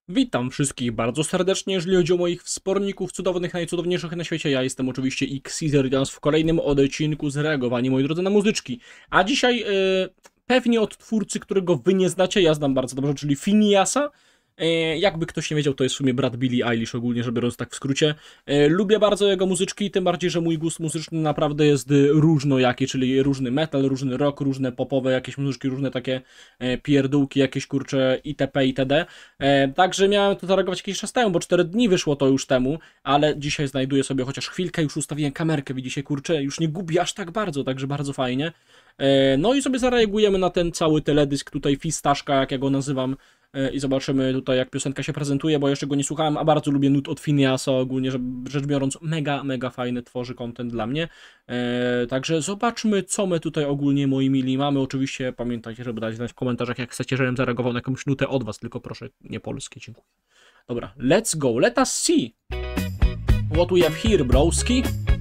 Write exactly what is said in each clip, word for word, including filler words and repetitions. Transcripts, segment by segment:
Witam wszystkich bardzo serdecznie, jeżeli chodzi o moich wsporników cudownych, najcudowniejszych na świecie. Ja jestem oczywiście Xizerians w kolejnym odcinku z reagowaniem, moi drodzy, na muzyczki. A dzisiaj yy, pewnie od twórcy, którego wy nie znacie, ja znam bardzo dobrze, czyli Finneasa. Yy, jakby ktoś nie wiedział, to jest w sumie brat Billie Eilish ogólnie, żeby biorąc tak w skrócie. Yy, lubię bardzo jego muzyczki, tym bardziej, że mój gust muzyczny naprawdę jest różnojaki, czyli różny metal, różny rock, różne popowe jakieś muzyczki, różne takie yy, pierdółki, jakieś kurcze itp. itd. Yy, także miałem to zareagować jakiś czas temu, bo cztery dni wyszło to już temu, ale dzisiaj znajduję sobie chociaż chwilkę, już ustawiłem kamerkę, widzicie, kurczę, już nie gubię aż tak bardzo, także bardzo fajnie. Yy, no i sobie zareagujemy na ten cały teledysk tutaj, Fistaszka, jak ja go nazywam. I zobaczymy tutaj, jak piosenka się prezentuje, bo jeszcze go nie słuchałem, a bardzo lubię nut od Finneasa ogólnie, że rzecz biorąc mega, mega fajny tworzy content dla mnie. Eee, także zobaczmy, co my tutaj ogólnie, moi mili, mamy. Oczywiście pamiętajcie, żeby dać znać w komentarzach, jak chcecie, żebym zareagował na jakąś nutę od was, tylko proszę, nie polskie, dziękuję. Dobra, let's go, let us see what we have here, broski.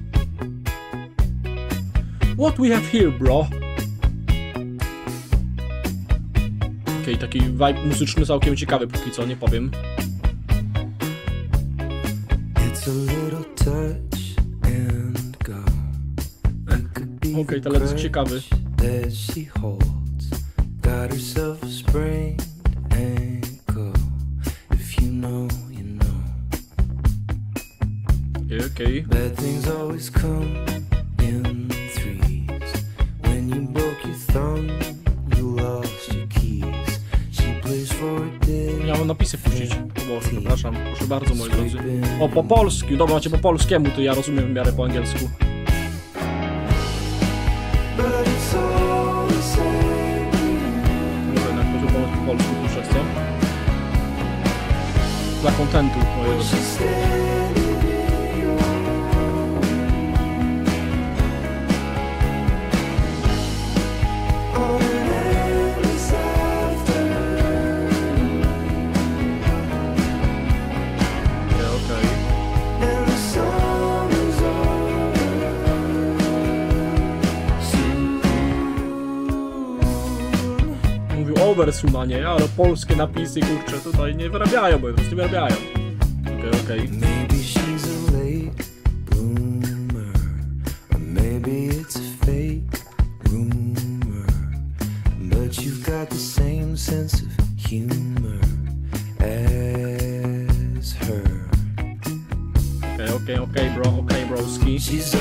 What we have here, bro? Okej, okay, taki vibe muzyczny całkiem ciekawy póki co, nie powiem. Okej, okay, teledysk ciekawy. Okej, okej. Ja mam napisy puścić. O Boże, przepraszam. Proszę bardzo, moi drodzy. O, po polsku. Dobra, macie po polskiemu, to ja rozumiem w miarę po angielsku. Może jednak może po, po polsku puszczać, co? Dla kontentu, moi drodzy. Oversumanie, ale polskie napisy, kurczę, tutaj nie wyrabiają, bo po prostu wyrabiają. Okej, okay, okej. Okej, okej, okej, bro, okej, okay, broski.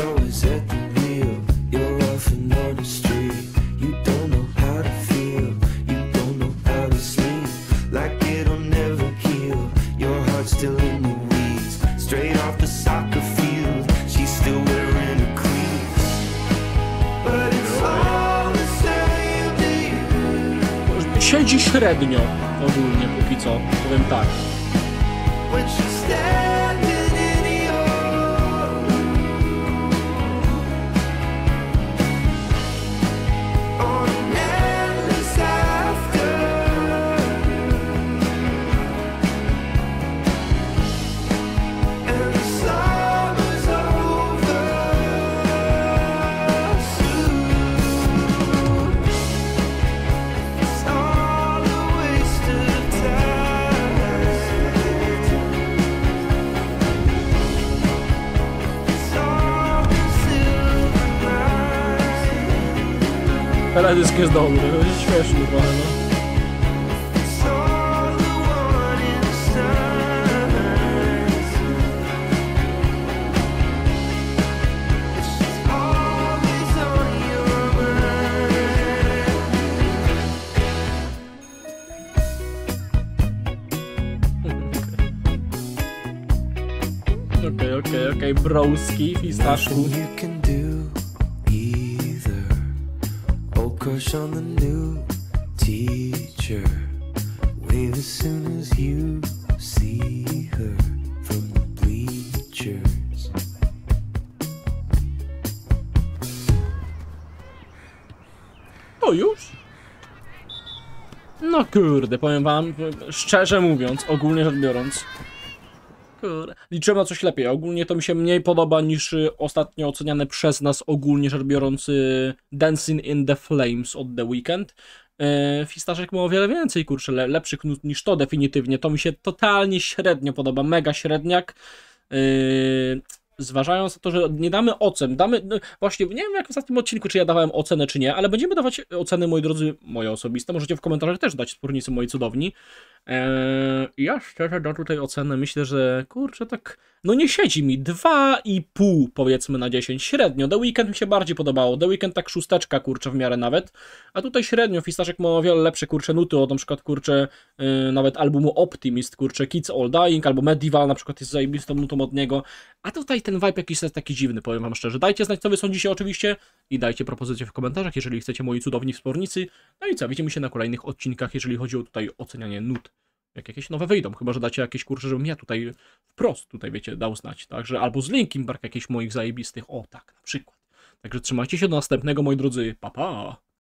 Siedzi średnio ogólnie póki co, powiem tak. Teledysk jest dobry, to jest śmieszny trochę, no. Okej, okej, okej, broski, fistaszku. Crush on the new teacher. Wave as soon as you see her from the bleachers. O już? No kurde, powiem wam, szczerze mówiąc, ogólnie rzecz biorąc, kurde, liczyłem na coś lepiej. Ogólnie to mi się mniej podoba niż ostatnio oceniane przez nas, ogólnie rzecz biorąc, Dancing in the Flames od The Weeknd. Yy, Fistaszek ma o wiele więcej, kurczę, le, lepszych nut niż to definitywnie. To mi się totalnie średnio podoba, mega średniak. Yy, Zważając na to, że nie damy ocen, damy, no właśnie, nie wiem jak w ostatnim odcinku, czy ja dawałem ocenę, czy nie, ale będziemy dawać oceny, moi drodzy, moje osobiste, możecie w komentarzach też dać, spórnicy mojej cudowni. Eee, ja szczerze dam tutaj ocenę, myślę, że kurczę, tak, no nie siedzi mi, dwa i pół powiedzmy na dziesięć, średnio, The Weeknd mi się bardziej podobało, The Weeknd tak szósteczka, kurczę, w miarę nawet, a tutaj średnio, Fistaszek ma o wiele lepsze, kurczę, nuty, od na przykład, kurczę, yy, nawet albumu Optimist, kurczę, Kids All Dying, albo Medieval na przykład jest zajebistą nutą od niego, a tutaj ten vibe jakiś jest taki dziwny, powiem wam szczerze. Dajcie znać, co wy sądzicie oczywiście i dajcie propozycje w komentarzach, jeżeli chcecie, moi cudowni wspomnicy. No i co, widzimy się na kolejnych odcinkach, jeżeli chodzi o tutaj ocenianie nut. Jak jakieś nowe wyjdą, chyba że dacie jakieś kurcze, żebym ja tutaj wprost, tutaj wiecie, dał znać, także albo z Linkin Park jakichś moich zajebistych, o tak, na przykład. Także trzymajcie się do następnego, moi drodzy, pa pa!